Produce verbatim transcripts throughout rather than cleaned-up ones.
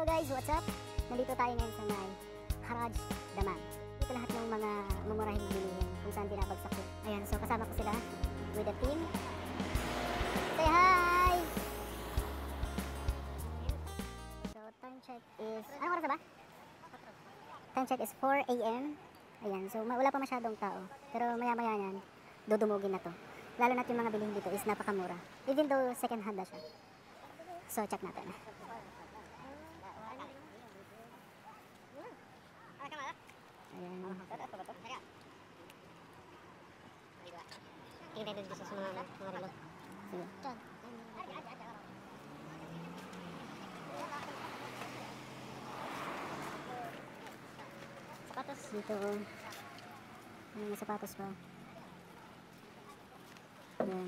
Hello guys, what's up? Nandito tayo ngayon sa may Haraj Daman. Dito lahat ng mga mumurahing bilihin kung saan binabagsak ko. Ayan, so kasama ko sila with the team. Say hi! So time check is, anong oras na ba? Time check is four A M Ayan, so wala pa masyadong tao. Pero maya maya yan, dudumugin na to. Lalo na yung mga bilihin dito is napakamura. Even though second hand na siya. So check natin. Ayan. Tingnan dito sa mga mga relo. Sige. Sapatos Dito. Ayan, may sapatos pa. Ayan.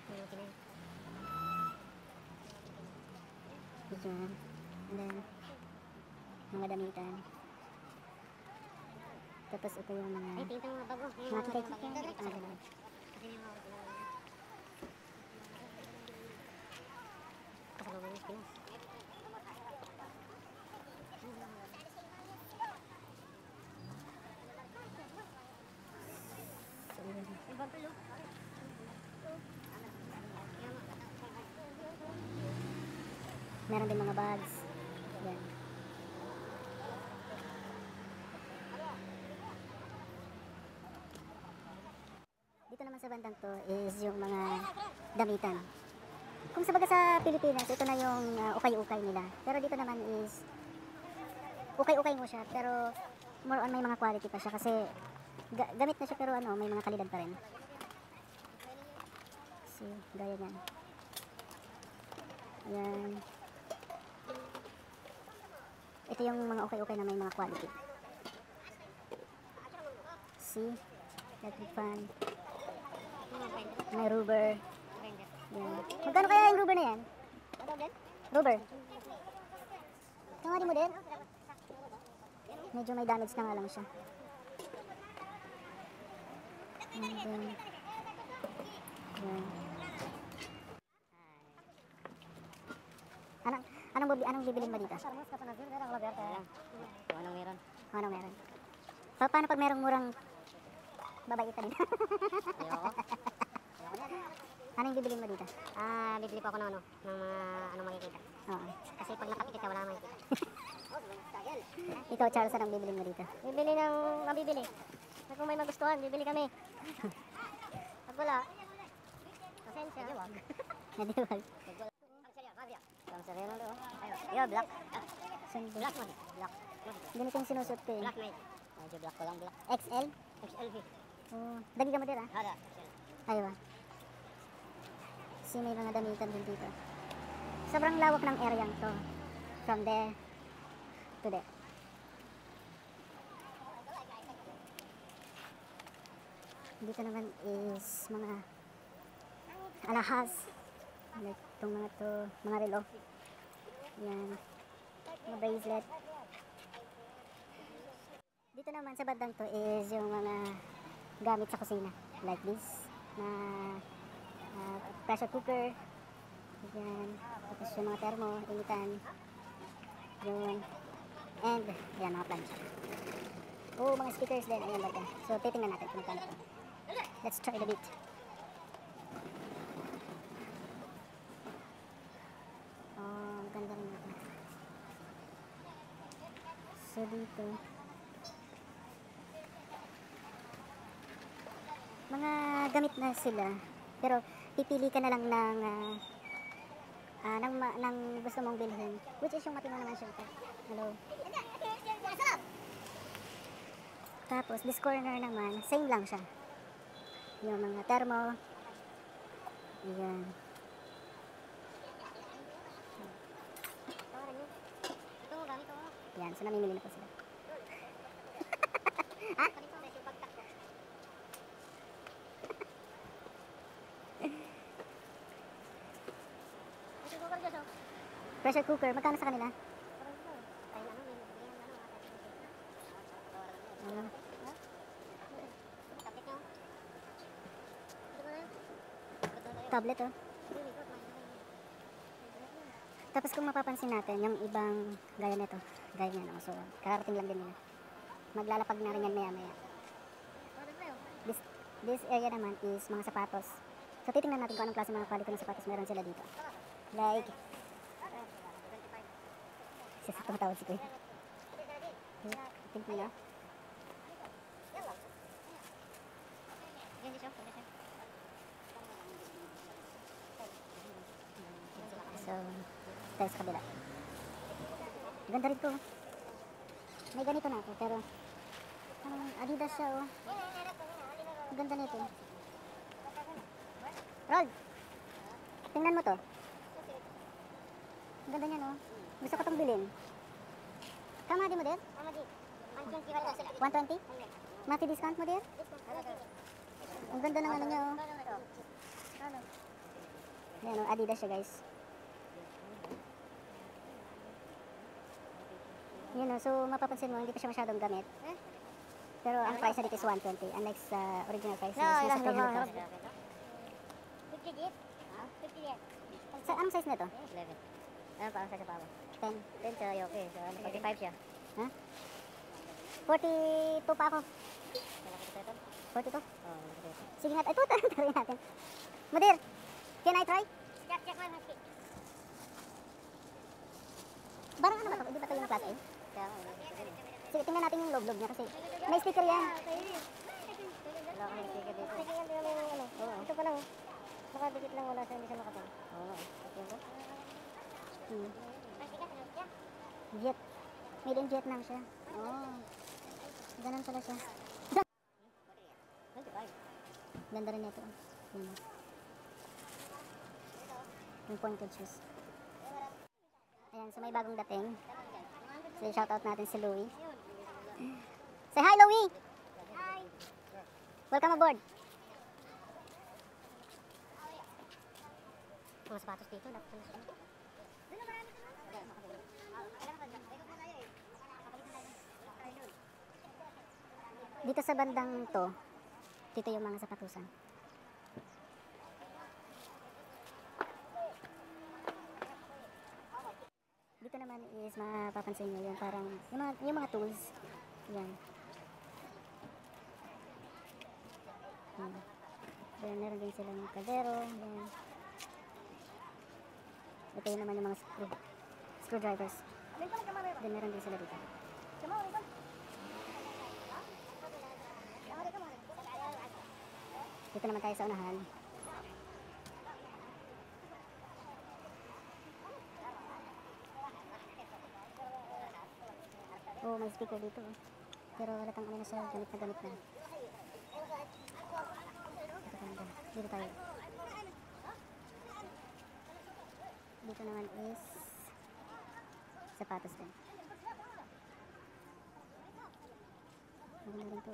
Dito. And then, mga damitan. Tapos ito yung mga Ay, tingnan mga bago. mga kikay-kikay. Mga ganun. Kasi yung mga kasalubong ng Pinas. Yung bagalo. Meron din mga bags. Ayan. Dito naman sa bandang to is yung mga damitan. Kung sa baga sa Pilipinas, ito na yung uh, ukay-ukay nila. Pero dito naman is ukay-ukay mo siya, pero more on may mga quality pa siya kasi ga gamit na siya pero ano, may mga kalidad pa rin. See, gaya yan. Ayan. Ito yung mga ukay-ukay na may mga quality. See? Electric fan. May rubber. Yan. Magkano kaya yung rubber na yan? Rubber. Tangari mo din? Medyo may damage na nga lang siya. And then, yan. Anong, anong, bubi, anong bibilin mo dito? Kung anong meron. Anong meron? Pa paano pag merong murang babaitan dito? Ayoko. Anong bibilin mo dito? Ah, bibili po ako ng ano, ng mga ano makikita. Oo. Kasi pag nakapikit ka, wala nang makikita. Ikaw, Charles, anong bibilin mo dito? Bibili ng mabibili. Kung may magustuhan, bibili kami. Pag wala, pasensya. Nadiwag. Kamsarero do. Yo, black. Saan Black man. Black. Ganito yung sinusot ko eh. Black mate. Medyo black ko lang, black. X L? X L V. Oh, dagi ka mo din ah? Hada, X L. Aywa. Kasi may mga damitan din dito. Sobrang lawak ng area to. From there to there. Dito naman is mga alahas. Like itong mga to, mga relo. Yan. Mga bracelet. Dito naman sa bandang to is yung mga gamit sa kusina. Like this. Na uh, pressure cooker. Yan. Tapos yung mga thermo, initan. Yun. And, yan, mga plancha. Oh, mga stickers din. Ayan baga. So, titingnan natin kung magkano ito. Let's try the bit. Oh, ganda rin ito. So, dito. Mga gamit na sila. Pero, pipili ka na lang ng uh, uh, ng, ng gusto mong bilhin. Which is yung matino naman syempre. Hello. Tapos, this corner naman, same lang siya. Yung mga thermo. Ayan. Yan, so namimili na po sila. Ha? Pressure cooker, magkano sa kanila? Uh, tablet oh. Tapos kung mapapansin natin, yung ibang gaya nito, gaya niya, no? So, kararating lang din nila. Maglalapag na rin yan maya maya. This, this area naman is mga sapatos. So, titingnan natin kung anong klase mga quality ng sapatos meron sila dito. Like, isa sa tumatawad si Kuya. Tingnan nyo. So, tayo sa kabila. Ganda rin to. May ganito na ako, pero parang Adidas siya, oh. Ang ganda nito. Rod, tingnan mo to. Ang ganda niya, no? Gusto ko itong bilhin. Kama di mo, der? one twenty? Mati discount mo, der? Ang ganda ng ano niya, oh. Ayan, oh, Adidas siya, guys. Yun, oh, so mapapansin mo, hindi pa siya masyadong gamit. Pero ang price na dito is one twenty, unlike sa original price na is three hundred. Sa anong size na to? eleven. Ano pa ang size pa mo? ten. ten sa Yoke. So, ano, forty-five siya. Ha? forty-two pa ako. Malaki sa ito? forty-two? Oo, malaki sa ito. Sige nga, ito, tarin natin. Mudir, can I try? Check, check lang. Barang ano ba ito? Hindi ba ito yung class A? Kaya nga, ito din eh. Sige, tingnan natin yung loob-loob niya kasi may sticker yan. Wala kang sticker dito. Nakikigan din namin yung ano. Oo. Ito pa lang. oh. Nakadikit lang, wala siya, hindi siya nakatang. Oo nga. Ito yun ba? Hmm. Jet. Made in Vietnam siya. Oh. Ganun pala siya. twenty-five. Ganda rin ito. Yun. Yung pointed shoes. Ayan, so may bagong dating. So shoutout natin si Louie. Say hi, Louie! Hi! Welcome aboard! Mga sapatos dito. Dapat na siya. Dito sa bandang to, dito yung mga sapatusan. Dito naman is mapapansin nyo yun, parang yung mga, yung mga tools. Yan. Yan. Then, meron din silang kaldero. Yan. Ito yun naman yung mga screw, screwdrivers. Then, meron din sila dito. Dito naman tayo sa unahan. Oh, may speaker dito. Oh. Pero wala tang ano na siya, gamit na gamit na. Dito, ganda. Dito tayo. Dito naman is sapatos din. Maganda rin to.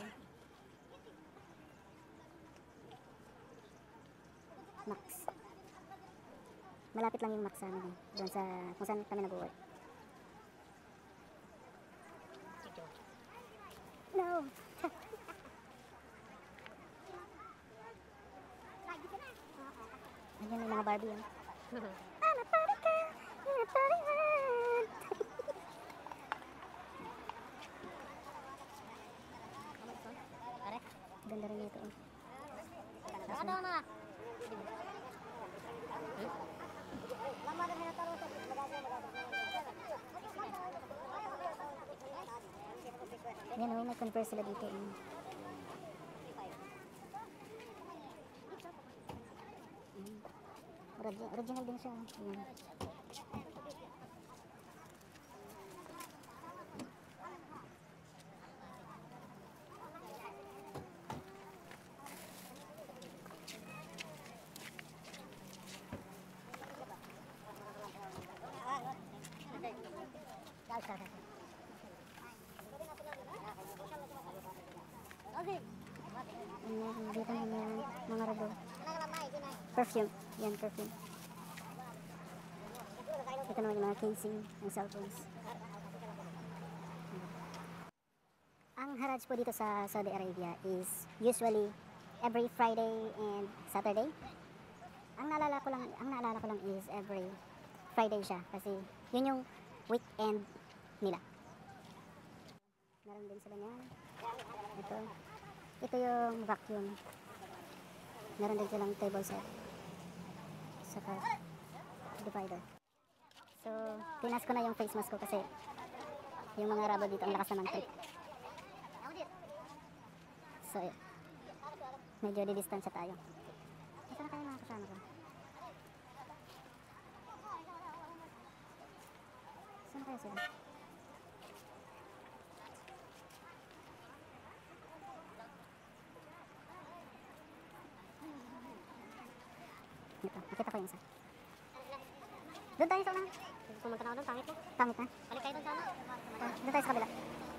Max. Malapit lang yung Max sa amin. Doon sa kung saan kami nag-work. No. Ayan, may mga Barbie yan. I'm a party girl in a party world. Ganda rin ito. Ano na? Yan, oh, may Converse sila dito. Eh. Mm. Origi- original din siya. Ayan. Ayan, dito naman mga rabo. Perfume. Yan, perfume. Ito naman yung mga casing ng cellphones. Ang Haraj po dito sa Saudi Arabia is usually every Friday and Saturday. Ang naalala ko lang, ang naalala ko lang is every Friday siya kasi yun yung weekend nila. Meron din sila niyan. Ito. Ito yung vacuum. Meron din silang table set. Saka divider. So, tinas ko na yung face mask ko kasi yung mga rabo dito ang lakas na ng trip. So, yun. Medyo di-distansya tayo. Saan na kayo mga kasama ko? Saan kayo sila? Ito, nakita ko yung isa. Doon tayo sa unahan. Pumunta na ako doon, pangit mo. Pangit na. Balik kayo doon sana. Ah, doon tayo sa kabila.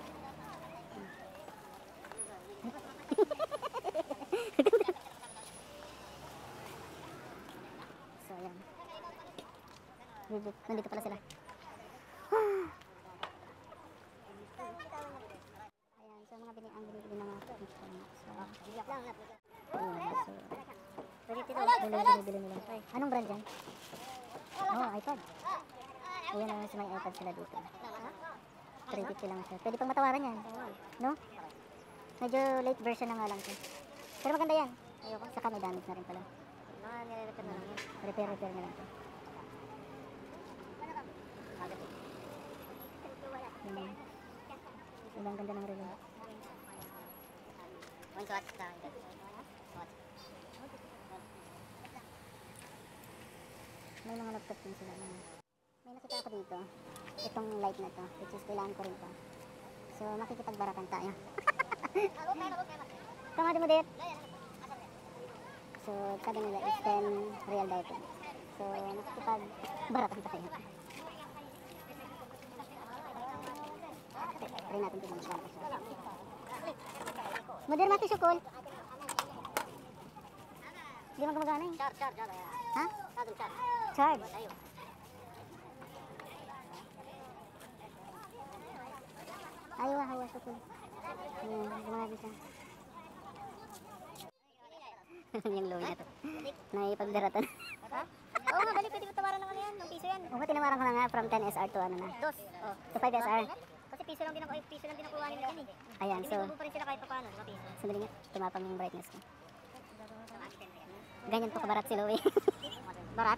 So, ayan. Nandito, nandito pala sila. Ayan, so mga bini ang binibili ng mga so, Biyak lang. ayan, so, Pwede tito. bili-bili nila. Anong brand yan? Oh, iPad. Ayan naman sa may iPad sila dito. three fifty lang siya. Pwede pang matawaran yan. No? Medyo late version na nga lang siya. Pero maganda yan. Ayoko. Saka may damage na rin pala. Mga nire-repair na lang yun. Repair-repair na lang ito. Yan. Ilang ganda ng relo. One shot. What? May mga laptop din sila. May nakita ako dito. Itong light na to. Which is kailangan ko rin to. So makikipagbarakan tayo. Kamadi mo dit. So sabi nila is ten real daw to. So makikipagbarakan tayo. Try natin ito magkano siya. Modern mati sukol. Di mo gumagana eh. Char, char, char. Ha? Sadong char. Charge. Tayo. Ayaw ah, hawa sukol. Ayan, gumagana siya. Yung low na to. Naipagdaratan. Ha? Oo nga, balik. Pwede mo tawaran ng ano yan. Ng piso yan. O, tinawaran ko na nga from ten S R to ano na. Dos. Oh. To five S R. Kasi piso lang din ako, eh, piso lang din nakuha nila yan eh. Ayan, so, Hindi pa rin sila kahit pa paano, mga piso. sandali nga, tumapang yung brightness ko. Ganyan po kabarat si Louie. Barat?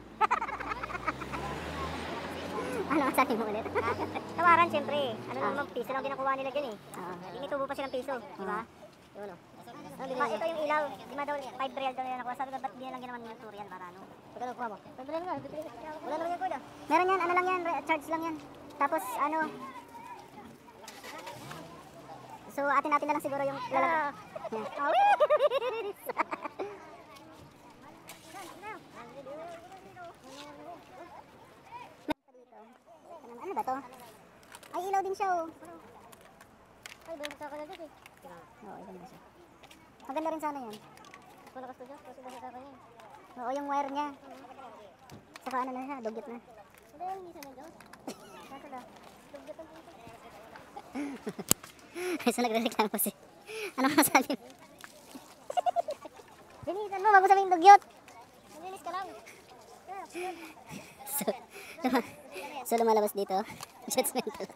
Ano ang sabi mo ulit? Tawaran syempre. Ano Ah. naman, piso lang din nakuha nila dyan eh. Oo. Hindi tubo pa silang piso, di ba? Ah. Yun o. Diba, ito yung ilaw. Di ba daw, five real daw nila nakuha. Sabi ko, ba't di na lang ginawan ng two real para ano? Pagka nakuha mo? five real nga. Wala naman yung kuya. Meron yan, ano lang yan, re- charge lang yan. Tapos, ano, so, atin natin na lang siguro yung lalagay. Yan. Ano ba to? Ay, ilaw din siya, oh. Ay, balik sa kanya dyan eh. Oo, ilaw din siya. Maganda rin sana yan. Wala ka studio, kasi balik sa kanya eh. Oo, yung wire niya. Saka ano na siya, dugyot na. Hindi, hindi sa medyo. Nasa na? Dugyot ang puso. So, nagre-reklamo si. Ano masabi mo? Linisan mo, bago sabihin dugyot. Maglinis ka lang. So, luma so lumalabas dito. Judgmental.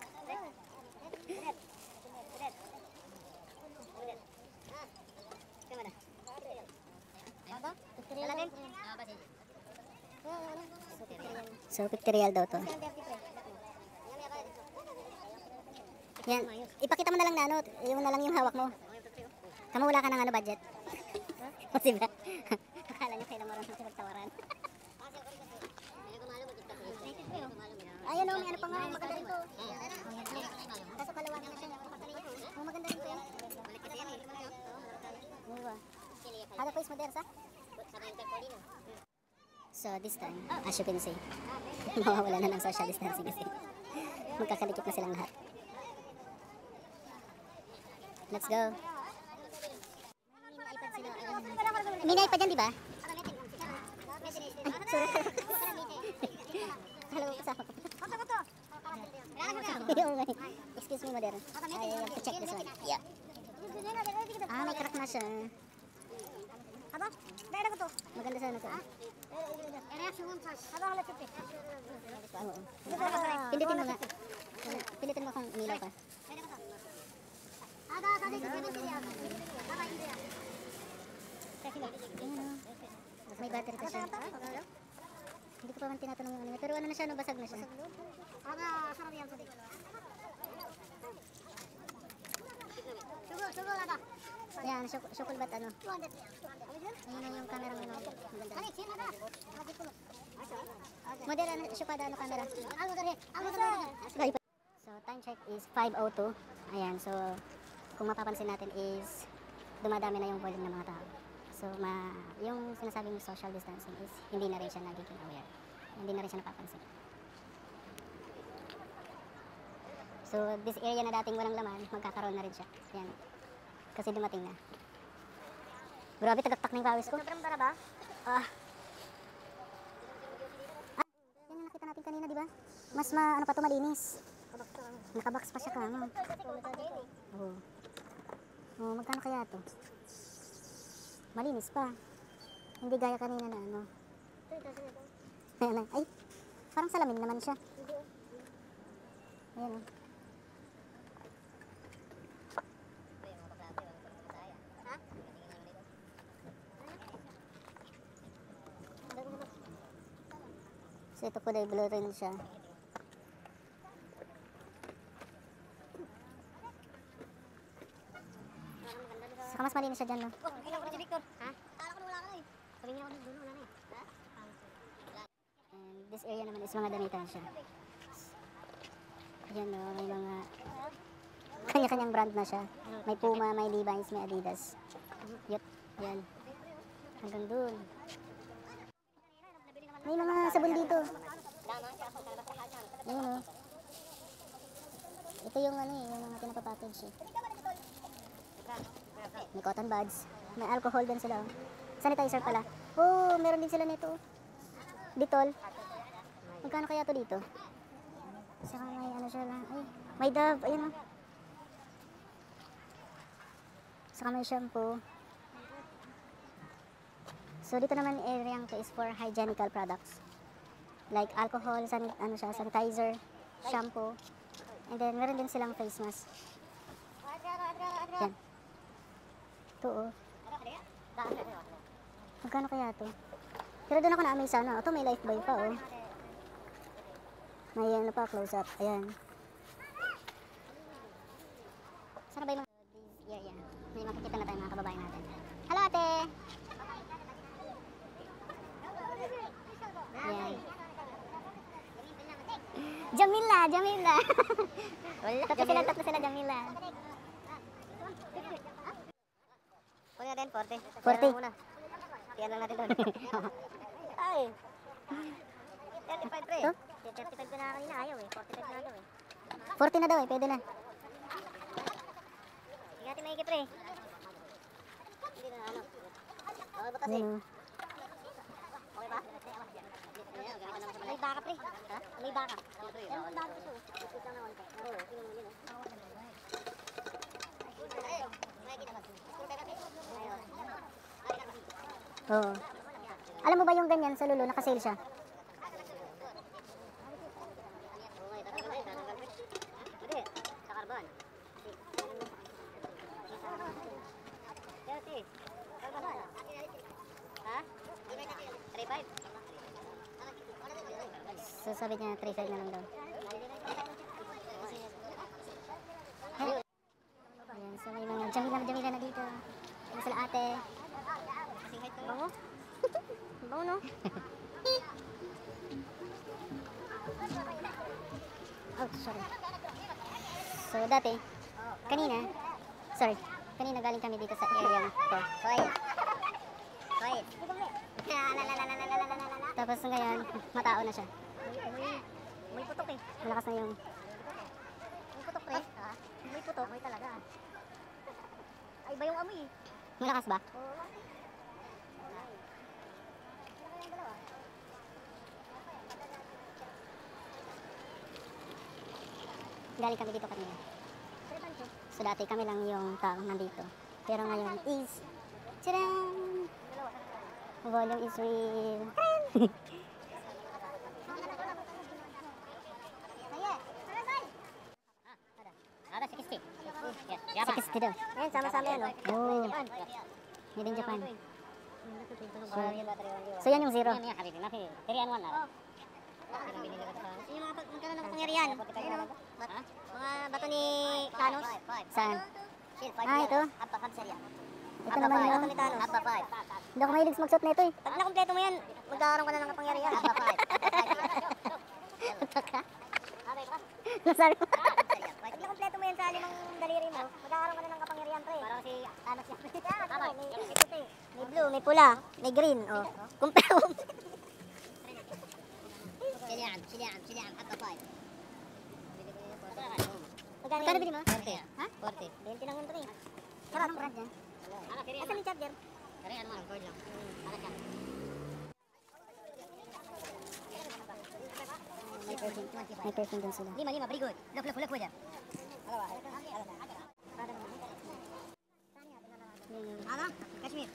So, fifty real daw to. Yan. Ipakita mo na lang na ano, yung na lang yung hawak mo. Kamo wala ka ng ano budget. Kasi ba? Akala niyo kailan marunong siya magtawaran. Ayun o, may ano pa nga, maganda rin to. Kaso kalawakan na siya. Oh, maganda rin to yan. Diba? Hada face mo der sa? So this time, as you can see, mawawala na ng social distancing kasi magkakalikip na silang lahat. Let's go. May iPad yan, di ba? Sorry. Hello, kasama ko. Excuse me, mother. I have to check this one. Yeah. Ah, may crack na siya. Aba, dahil ako to. Maganda sana to. Oo. Pindutin mo nga. Pindutin mo kung umilaw pa. Ayan o. May battery pa siya. Hindi ko pa man tinatanong yung ano niya. Pero ano na siya, no? Basag na siya. Yan, syuk- sukulbat ano. Ayun na yung camera mo. No? Maganda. Model ano, syukada ano camera. So, time check is five oh two. Ayan, so, kung mapapansin natin is dumadami na yung volume ng mga tao. So, ma yung sinasabing social distancing is hindi na rin siya nagiging aware. Hindi na rin siya napapansin. So, this area na dating walang laman, magkakaroon na rin siya. Yan. Kasi dumating na. Grabe, tagaktak na yung pawis ko. Sobrang bara ba? Ah. Ah, yan yung nakita natin kanina, di ba? Mas ma, ano pa to, malinis. Nakabox pa siya ka, ano? Oo. Oh, magkano kaya to? Malinis pa. Hindi gaya kanina na ano. Ayan, ay, parang salamin naman siya. Ayan, oh. So ito po dahil blue rin siya. Saka mas malinis siya dyan, no? Oh, ilaw ko na si Victor. Ha? Kala ko na wala ka na eh. Sabi niya ako ng dulo na na eh. Ha? And this area naman is mga damitan siya. Yan, no? May mga kanya-kanyang brand na siya. May Puma, may Levi's, may Adidas. Yup, yan. Hanggang dun. May mga sabon dito. Ayun, no? Ito yung ano eh, yung mga pinapapackage eh. May cotton buds. May alcohol din sila. Oh. Sanitizer pala. Oh, meron din sila nito. Dettol. Magkano kaya to dito? Saka may ano siya lang. Ay, may Dove. Ayun oh. Saka may shampoo. So dito naman area to is for hygienical products. Like alcohol, san ano siya, sanitizer, shampoo. And then meron din silang face mask. Yan. Ito oh. Magkano kaya to? Pero doon ako na-amaze sana. Ito may Lifebuoy pa oh. May ano pa, close up. Ayan. Sana ba yung mga this area? May makikita na tayo mga kababayan natin. Hello ate! Ayan. Jamila! Jamila! Wala. Tatlo sila, tatlo sila Jamila. Kunin natin, forty. forty. Kaya muna. Tiyan lang natin doon. Ay. thirty-five pre. Ito? thirty-five ko na kanina, ayaw eh. forty-five na daw eh. forty na daw eh, pwede na. Sige natin maigi pre. Hindi na ano. Okay ba kasi? Ayan oh. Okay ba? May baka pre. Ha? May baka. Yan ang baka ko. Ito lang naman po. Oo, tingnan mo yun oh. Ayun. Makikita ba? Oo. Alam mo ba yung ganyan sa Lulu, nakasale siya? Hindi, sa carbon. Kasi, carbon. Ha? three five. So sabi niya, three five na lang daw. Ayan, so may mga Jamila-Jamila na dito. Ayan sila ate. Bango? Bango no? Oh, sorry. So dati, kanina, sorry, kanina galing kami dito sa area to. Quiet. Quiet. Tapos ngayon, matao na siya. May, may putok eh. Malakas na yung, May putok pre. Ha? May putok. May talaga. Ay, iba yung amoy eh. malakas ba? Oo. Galing kami dito kanina. So dati kami lang yung taong nandito. Pero ngayon is, tadaan! Volume is real. Ada sixty. sixty daw. Ayan, sama-sama yan, oh. Oh, Japan. made in Japan. So, So yan yung zero. yan yan, habibi. Nafi, three and one na. Yung mga pag- magkaroon ng kapangyarihan. Ayun, oh. Bat- Mga bato ni Thanos. Saan? Shield, five Ah, yan. ito. Abba, five sir yan. Ito Abba, naman five. yung... Bato ni Thanos. Abba, five. Hindi ako mahilig magsuot na ito eh. Pag nakompleto mo yan, magkakaroon ka na ng kapangyarihan. Abba, five. Abba, five yan. Ito ka? Okay, pa? Nasabi mo? Pag nakompleto mo yan sa limang daliri mo, magkakaroon ka na ng kapangyarihan, pre. Parang si Thanos yan. Tama, may may puti. May blue, may pula, may green. Oh. Kumpleto. Silian, silian, silian. Abba, five. Magkano Magkano bili mo? forty. Ha? forty. twenty lang yun, pre. Sarap. Anong brand yan? Asan yung charger? Dari ano man, gold lang. Ano siya? May perfume. May perfume din sila. Lima, lima, very good. Look, look, look, look. Ano? Kashmir.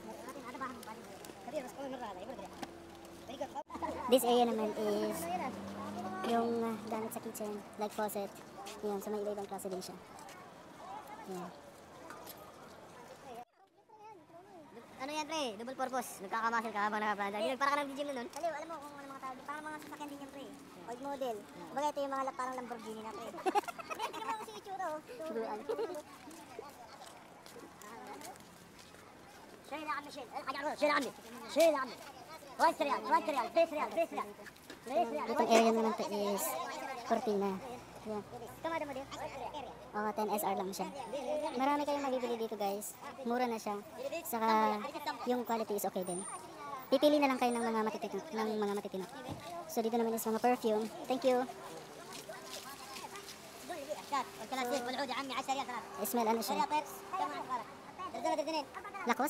This area naman is yung uh, gamit sa kitchen, like faucet. Yan, so may iba-ibang klase din siya. Yan. Ano yan, pre? Double purpose. Nagkakamasil ka habang nakaplanta. Yung para ka nag-gym na nun. Dali, alam mo kung ano mga tawag. Parang mga sasakyan din yan, pre. Old model. Kumbaga ito yung mga la- parang Lamborghini na, pre. Hindi, tingnan mo kasi yung itsura, oh. Turuan. شيل يا عمي شيل شيل يا عمي شيل يا عمي وايت ريال وايت ريال بيس ريال بيس ريال بيس ريال Itong area naman to is cortina. Yan. كم هذا موديل؟ Oh, ten S R lang siya. Marami kayong mabibili dito guys. Mura na siya. Saka yung quality is okay din. Pipili na lang kayo ng mga matitino. Ng mga matitino. So dito naman is mga perfume. Thank you. الكلاسيك والعود يا عمي عشرة ريال ثلاثة Smell ano siya? ريال طير كم هذا؟ دردنة دردنين Lakos.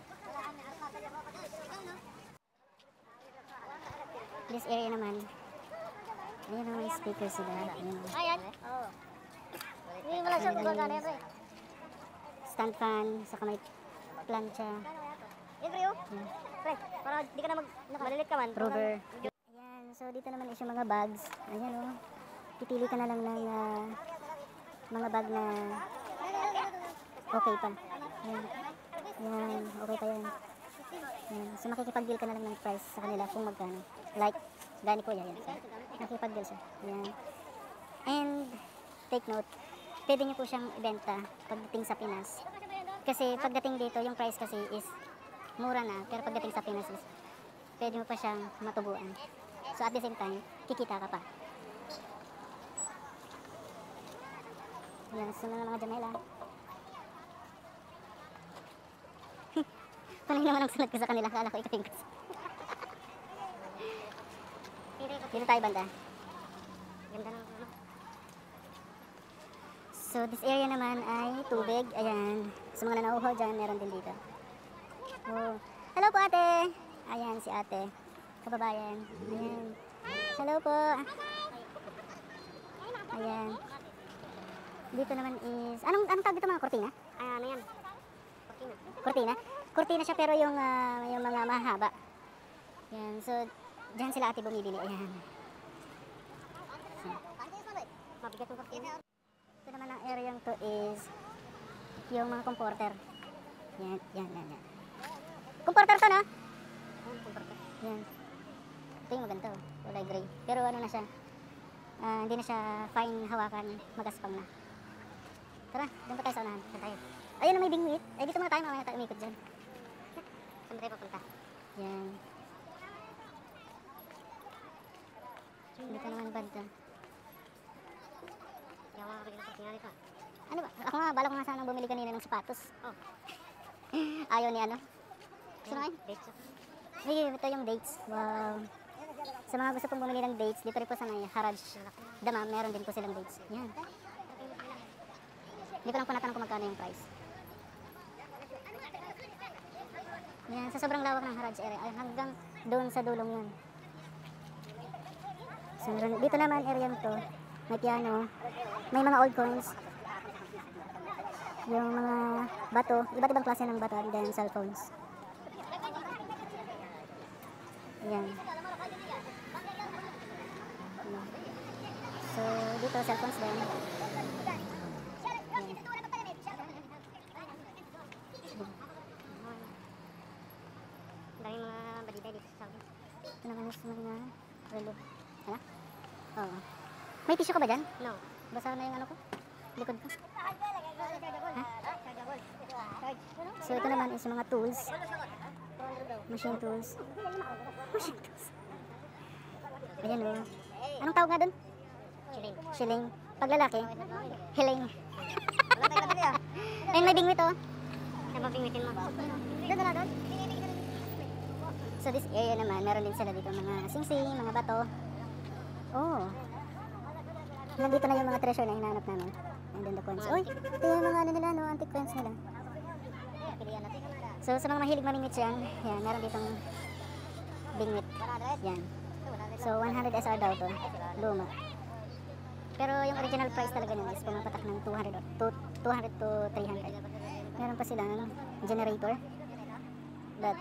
This area naman. Ayan ang may speaker sila. Ayan. Ayan. Oo. Hindi mo lang siya kung gano'n yan, pre. Stand fan. Saka may plancha. Yan, pre, oh. Pre, para di ka na mag... Malilit ka man. Rubber. Ayan. So dito naman is yung mga bags. Ayan o. Oh. Pipili ka na lang ng ah, mga bag na okay pa. Ayan. Ayan. Okay pa yan. Ayan. So makikipag-deal ka na lang ng price sa kanila kung magkano. Like, gani ko yan. So, makikipag-deal siya. Ayan. And, take note, pwede nyo po siyang ibenta pagdating sa Pinas. Kasi pagdating dito, yung price kasi is mura na. Pero pagdating sa Pinas is, pwede mo pa siyang matubuan. So at the same time, kikita ka pa. Ayan, sunod na mga Jamela. Panay naman ang sunod ko sa kanila. Kala ko ikaw yung gusto. Dito tayo banda. Ganda ng ano. So this area naman ay tubig. Ayan. Sa mga nanauho dyan, meron din dito. Oh. Hello po ate. Ayan si ate. Kababayan. Ayan. Hello po. Ayan. Dito naman is... Anong, anong tawag dito mga kortina? Ay, ano yan? Cortina. Kortina? Kortina siya pero yung, ah, yung mga mahaba. Ayan. So, dyan sila ate bumibili. Ayan. So, Mabigat yung cortina. ito naman ang area to is yung mga comforter. Yan, yan, yan, yan. Comforter to, no? Yan. Ito yung maganda, oh. Kulay gray. Pero ano na siya, ah, hindi na siya fine hawakan, magaspang na. Tara, doon pa tayo sa unahan. Doon tayo. Ayun na may bingwit. Eh, dito muna tayo, mamaya tayo umikot dyan. Saan tayo papunta? Yan. Dito naman banda. Yawa ka rin ng cortina nito. Ano ba? Ako nga, bala ko nga sanang bumili kanina ng sapatos. Oh. Ayaw ni ano? Sino kayo? Dates. Hey, ito yung dates. Wow. Sa mga gusto pong bumili ng dates, dito rin po sa may Haraj Damam, meron din po silang dates. Yan. Hindi ko lang po natanong kung magkano yung price. Yan, sa sobrang lawak ng Haraj area, ay hanggang doon sa dulong yun. So, meron- dito naman area to, may piano, may mga old coins, yung mga bato, iba't ibang klase ng bato, and then cellphones. Yan. So, dito, cellphones din. Yan. Dami mga balita dito sa Saudi. Ito naman is mga relo. Hala? Oo. May tissue ka ba dyan? No. Basa na yung ano ko? Likod ko. So, ito naman is mga tools. Machine tools. Machine tools. Ayan o. Anong tawag nga dun? Chilling. Shilling. Pag lalaki, hiling. Wala tayong labili ah. Ayun, may bingwit o. Ay, mapingwitin mo. Doon na doon. So, this area naman, meron din sila dito mga singsing, mga bato. Oh. Nandito na yung mga treasure na hinahanap namin. And then the coins. Uy, ito yung mga ano nila, no? Antique coins nila. Pilihan natin. So, sa mga mahilig mamingwit yan, yan, meron ditong bingwit. Yan. So, one hundred S R daw to. Luma. Pero yung original price talaga nyan is pumapatak ng two hundred, to, two hundred to three hundred. Meron pa silang ano, generator. That,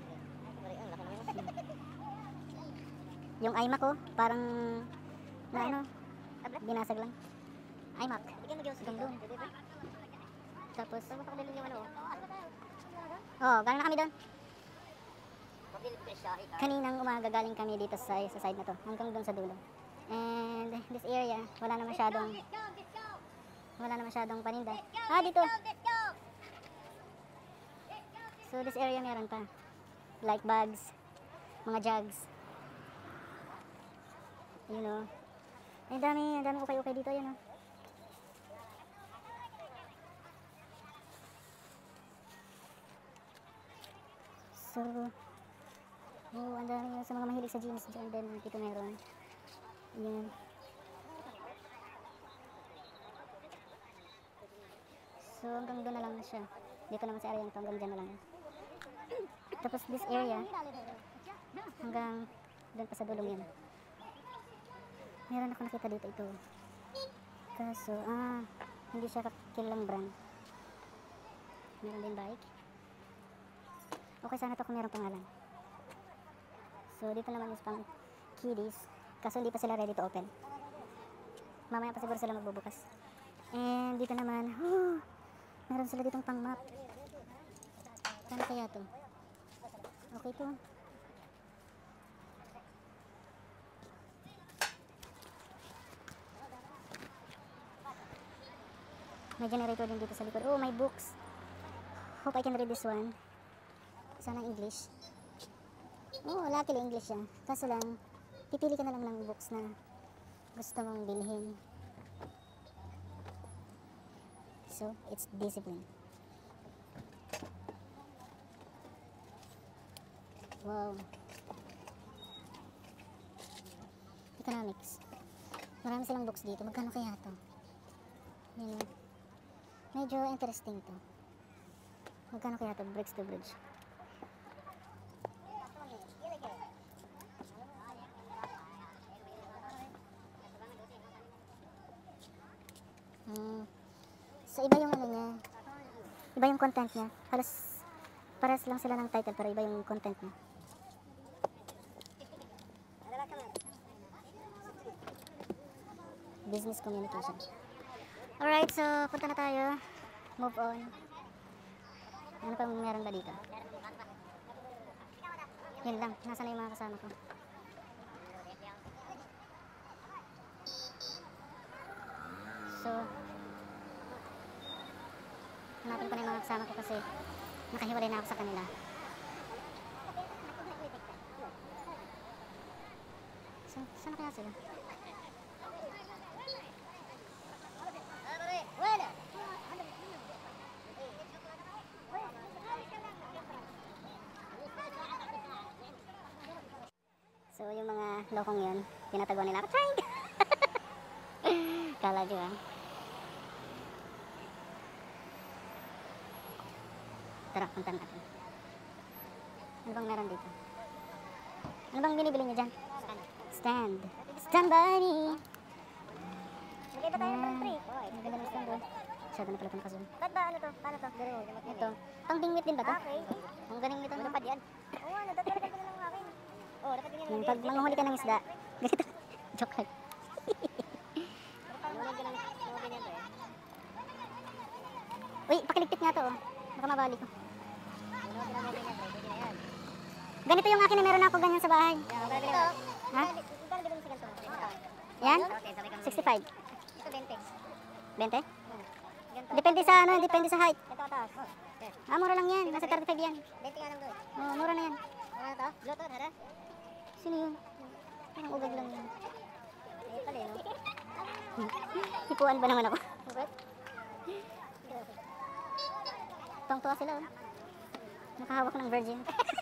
yung iMac ko, parang na ano, binasag lang. iMac. Bigyan mo Diyos. Gandun. Tapos, Saan mo pakadalhin yung ano? oh, galing na kami doon. Pabili ko siya. Kaninang umaga galing kami dito sa, sa side na to, hanggang doon sa dulo. And this area, wala na masyadong, wala na masyadong paninda. Ah, dito. So this area meron pa. Like bags, mga jugs. You know. Ay, dami, ang dami ukay-ukay dito, yan oh. So, oh, ang dami sa mga mahilig sa jeans dyan din. Dito meron. Yan. So, hanggang doon na lang siya. Dito naman sa area nito, hanggang dyan na lang. Tapos this area, hanggang doon pa sa dulong yan. Meron ako nakita dito ito. Kaso, ah, hindi siya kilalang brand. Meron din bike. Okay, sana to kung meron pangalan. So, dito naman is pang kiddies. Kaso hindi pa sila ready to open. Mamaya pa siguro sila magbubukas. And dito naman, oh, meron sila ditong pang map. Saan kaya to? Okay to. May generator din dito sa likod. Oh, may books. Hope I can read this one. Sana English. Oh, luckily English siya. Kaso lang, pipili ka na lang ng books na gusto mong bilhin. So, it's discipline. Wow. Economics. Marami silang books dito. Magkano kaya to? Yan o. Medyo interesting to. Magkano kaya to? Bricks to bridge. Hmm. So, iba yung ano niya. Iba yung content niya. Halos pares lang sila ng title pero iba yung content niya. Business communication. Alright, so punta na tayo. Move on. Ano pang meron ba dito? Yun lang. Nasaan na yung mga kasama ko? So, hanapin ko na yung mga kasama ko kasi nakahiwalay na ako sa kanila. So, saan na kaya sila? So, yung mga lokong yun, tinataguan nila ako. Trying! Kala nyo ah. Tara, punta natin. Ano bang meron dito? Ano bang binibili nyo dyan? Stand. Stand by me! Magkita tayo ng free. Ang ganda ng stand doon. Masyado na pala itong kasun. Ba't ba ano to? Paano to? Ito. Pang bingwit din ba to? Okay. Ang galing nito. Ano pa diyan? Oo, ano? Dati talaga na lang akin. O Oo, dapat ganyan. Yung pag manguhuli ka ng isda, ganito. Joke lang. Nunod ka ng mga ganyan pre. Uy, pakiligpit nga to oh. Baka mabali ko. Nunod ka ng mga ganyan pre. Pwede na yan. Ganito yung akin na meron ako ganyan sa bahay. Yan, okay, ito. Ha? Magkano ganun sa ganito? Yan? Okay, sabi ka. sixty-five. Ito, twenty. twenty? Ganito. Depende sa ano, depende sa height. Ito, taas. Oh, okay. Ah, mura lang yan. Nasa thirty-five yan. twenty nga lang doon. Oh, mura na yan. Ano to? Bluetooth, hara? Sino yun? Parang ugag lang yun. Eh, pala eh, no? Hipuan ba naman ako? Tuwang-tuwa sila oh. Nakahawak ng virgin.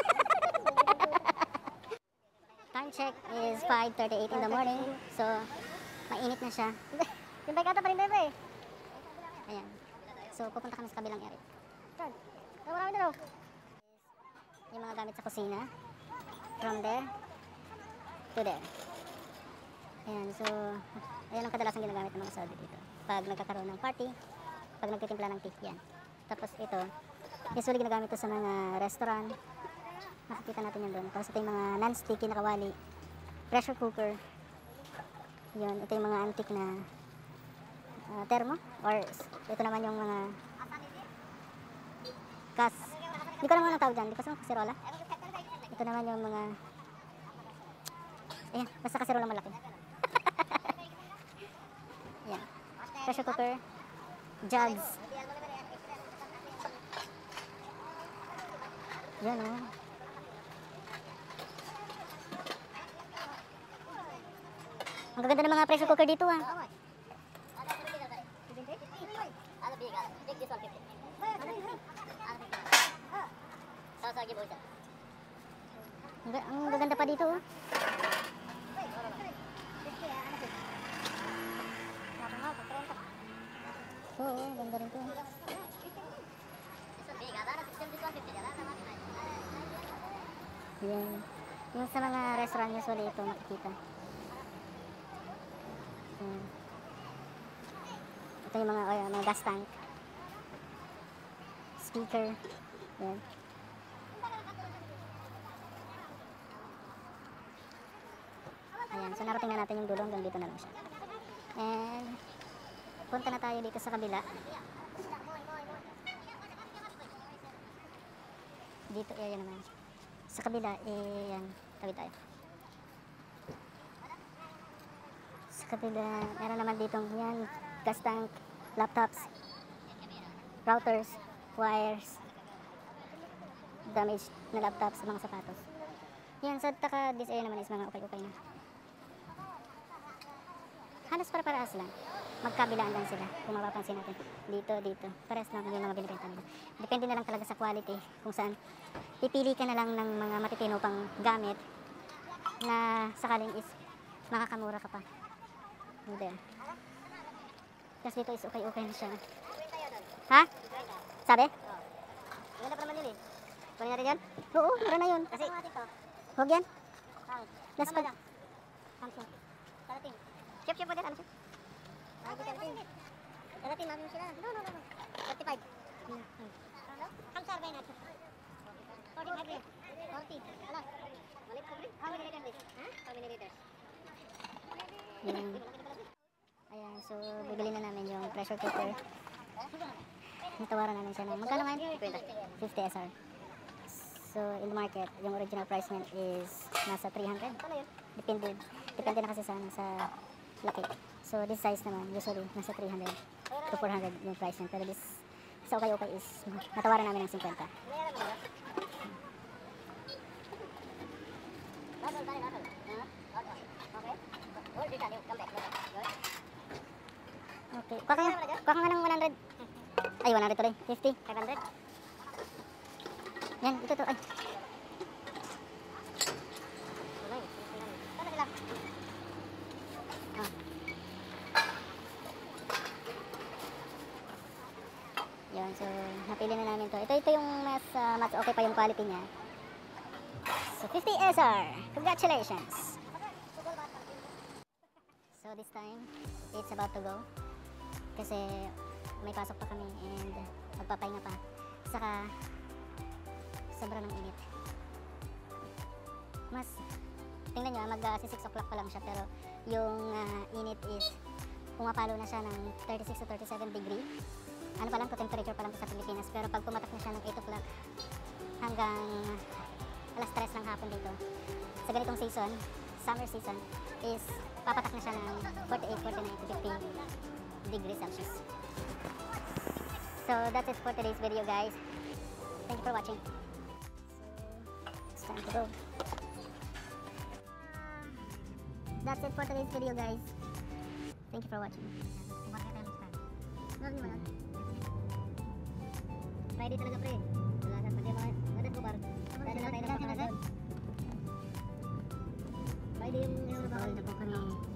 Time check is five thirty-eight in the morning. So, mainit na siya. Yung bike ata pa rin tayo pre. Ayan. So, pupunta kami sa kabilang area. Saan? Ay, marami na no? Yung mga gamit sa kusina. From there to there. Ayan. So, ayan ang kadalasang ginagamit ng mga Saudi dito. Pag nagkakaroon ng party, pag nagtitimpla ng tea, yan. Tapos ito, usually ginagamit ito sa mga restaurant. Makikita natin yan doon. Tapos ito yung mga non-sticky na kawali. Pressure cooker. Yun, ito yung mga antique na uh, thermo. Or ito naman yung mga kas. Hindi ko naman anong tawag dyan. Hindi ko sa kasirola. Ito naman yung mga ayan, basta kasirola malaki. Ayan. Pressure cooker. Jugs. Yan o. Oh. Ang gaganda ng mga pressure cooker dito ah. Ang, ga- ang gaganda pa dito oh. Oo, oh, ganda rin to. Yan. Yung sa mga restaurant usually ito makikita. Yan. Ito yung mga, oh, mga gas tank. Speaker. Yan. Ayan. So narating na natin yung dulo. Hanggang dito na lang siya. And punta na tayo dito sa kabila. Dito area naman. Sa kabila, eh, yan. Tawid tayo. Sa kabila, meron naman dito yan. Gas tank, laptops, routers, wires, damaged na laptops, mga sapatos. Yan, sa taka, this area naman is mga ukay-ukay na. Halos para-paraas lang. Magkabilaan lang sila, kung mapapansin natin. Dito, dito. Pares lang yung mga binibenta nila. Depende na lang talaga sa quality, kung saan pipili ka na lang ng mga matitino pang gamit na sakaling is makakamura ka pa. There. Tapos dito is okay-okay na siya. Ha? Sabi? Ganda pa naman yun eh. Kunin natin yan? Oo, mura na yun. Kasi, Huwag yan. bakit? Last Tama pag... lang. Samsung. Kalating. Chip-chip mo din, ano chip? Ay, kalating. Kalating, namin sila. No, no, no. no. thirty-five. Hmm. Ano? Ang survey natin. forty-five rin. forty. Ala. Malit ko rin. How many liters this? Ha? How many liters? Yan. Ayan, so bibili na namin yung pressure cooker. Natawaran namin siya ng magkano ngayon? fifty S R. So in the market, yung original price niyan is nasa three hundred. Depende, depende na kasi sa, ano, sa laki. So this size naman, usually nasa three hundred to four hundred yung price niyan. Pero this, sa okay-okay is natawaran namin ng fifty. Okay. Kuha ka nga, kuha ka nga ng one hundred. Ay, one hundred tuloy. fifty. five hundred? Yan, ito to. Ay. Sana sila? Ah. Yun, so napili na namin to. Ito, ito yung mas, uh, mas okay pa yung quality niya. So fifty S R. Congratulations. So this time, it's about to go. Kasi may pasok pa kami and magpapahinga pa. Saka sobra ng init. Mas tingnan nyo, mag uh, six o'clock pa lang siya, pero yung uh, init is pumapalo na siya ng thirty-six to thirty-seven degree. Ano pa lang to, temperature pa lang to sa Pilipinas, pero pag pumatak na siya ng eight o'clock hanggang alas tres ng hapon dito, sa ganitong season, summer season, is papatak na siya ng forty-eight, forty-nine to fifty degrees Celsius. So that's it for today's video, guys. Thank you for watching. So it's time to go. That's it for today's video, guys. Thank you for watching. Friday talaga, pre. Wala na pati mga nadat ko bar. Dahil na tayo na doon. Friday yung ano ba? Na po kami